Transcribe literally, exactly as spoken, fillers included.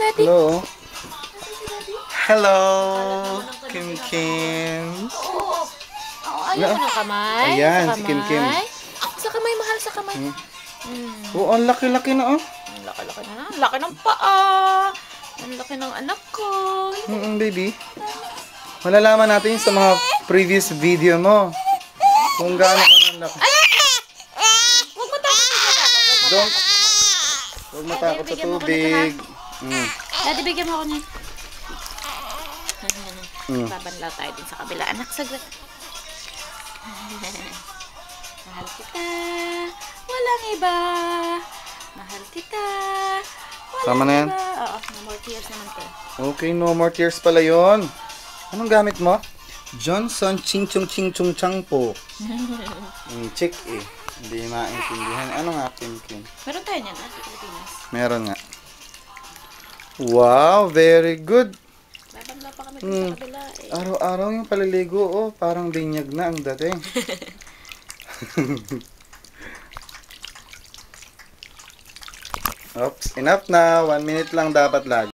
Daddy? Hello. Si Daddy? Hello, Kim Kim. Oo. Oo, ayaw mo ng kamay? Ayan, sa si Kim Kim. kamay? Sa kamay, mahal sa kamay. Hmm. Hmm. Oo, ang laki-laki na oh. Ang laki-laki na. Ang laki ng paa. Ang laki ng anak ko. Mm, baby. Malalaman natin sa mga previous video mo kung gaano ka ng laki. Huwag mo takot. Don't, huwag matakot sa tubig. Mm. Daddy, bigyan mo ako niyan. Mm. Babanlaw tayo din sa kabila. Anak, saglit. Mahal kita. Walang iba. Mahal kita. Walang Tama na yan? iba. Oo, no more tears naman to. Okay, no more tears pala yon. Anong gamit mo? Johnson Ching Chung Ching Chung Chang po. Mm, chick eh. Hindi maintindihan. Ano nga, Kim Kim? Meron tayo niyan, ah, sa Pilipinas. Meron nga. Wow, very good. Babanlaw pa kami din Mm. sa kabila eh. Araw-araw yung paliligo, oh, parang binyag na ang dating. Oops, enough na. One minute lang dapat lagi.